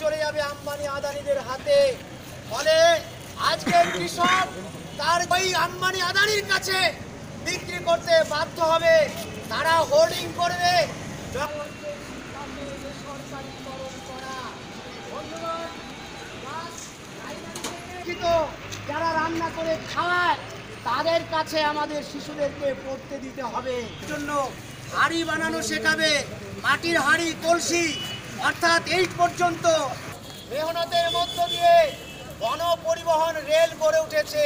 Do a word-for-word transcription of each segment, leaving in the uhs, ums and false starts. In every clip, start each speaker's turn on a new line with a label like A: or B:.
A: চলে যাবে আম্বানি আদানিদের হাতে। ফলে আজকে কৃষক তার ওই আম্বানি আদানির কাছে বিক্রি করতে বাধ্য হবে। তারা হোর্ডিং করবে যারা রান্না করে খাওয়ায় তাদের কাছে আমাদের শিশুদেরকে পড়তে দিতে হবে। জন্য হাড়ি বানানো শেখাবে, মাটির হাড়ি, কলসি, অর্থাৎ এই পর্যন্ত মেহনতের মধ্য দিয়ে গণপরিবহন রেল গড়ে উঠেছে।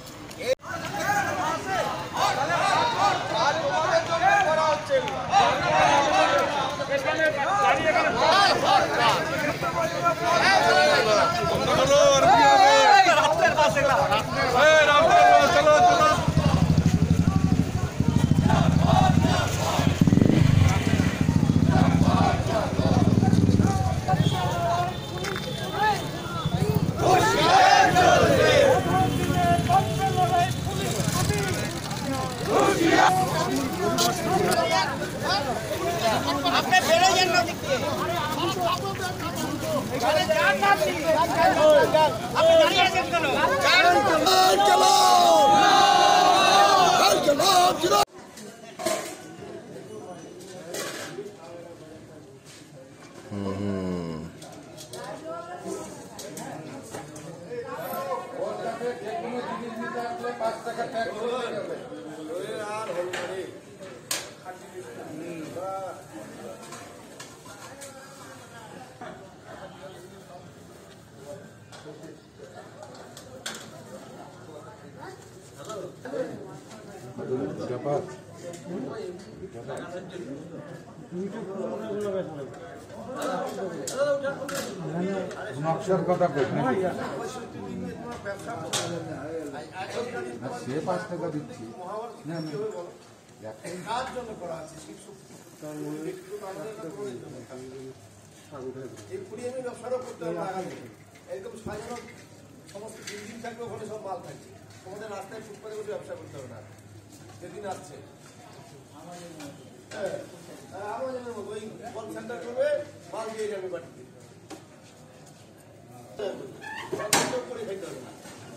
A: আপনি বেড়ে যান না দিক দিয়ে আপনি দাঁড়িয়ে আছেন কেন? চলো
B: নকশার কথা কই সে পাঁচ টাকা দিচ্ছি
C: একদম সাজানো সমস্ত বিল্ডিং থাকবে, ওখানে সব মাল থাকছে। তোমাদের রাস্তায় ফুটপাতে বসে ব্যবসা করতে হবে না। যেদিন আসছে আমাদের মতো ওই কল সেন্টার করবে, মাল দিয়ে যাবে বাড়িতে, করে খাইতে হবে না।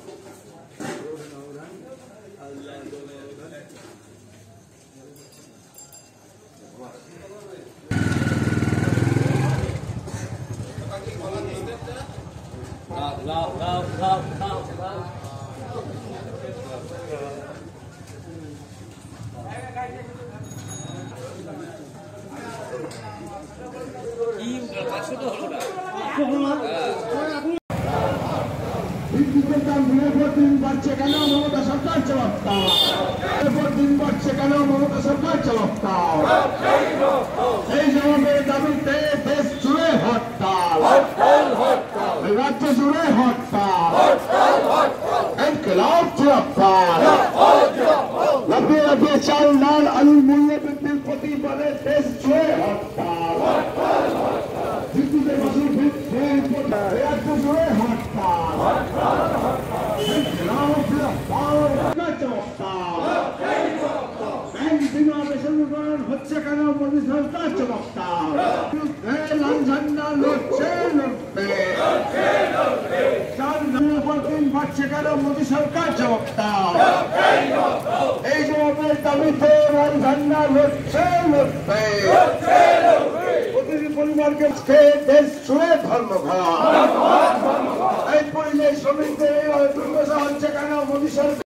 D: বিদ্যুতের দাম দিনের পর দিন বাড়ছে কেন? মমতা সরকার জবাব দাও। দিনের পর দিন বাড়ছে কেন? মমতা সরকার জবাব দাও। এই জবাবের দাবিতে দেশ জুড়ে হরতাল, রাজ্য জুড়ে হরতাল, ইনকিলাব জিন্দাবাদ। লাফিয়ে লাফিয়ে চাল, ডাল, আলুর মূল্য বৃদ্ধির প্রতিবাদে দেশ জুড়ে হরতাল, বিদ্যুতের মাসুল বৃদ্ধির রাজ্য জুড়ে হরতাল, ইনকিলাব জিন্দাবাদ। হচ্ছে কেন? মোদী সরকার জবাব দাও। লাল ঝান্ডা লড়ছে, লড়বে। চাল দিনের পর দিন বাড়ছে কেন? মোদী সরকার জবাব দাও। এই জবাবের দাবিতে লাল ঝান্ডা লড়ছে, লড়বে। প্রতিটি পরিবারকে দেশ জুড়ে ধর্মঘট। এই পরিযায়ী শ্রমিকদের দুর্দশা হচ্ছে কেন? মোদী সরকার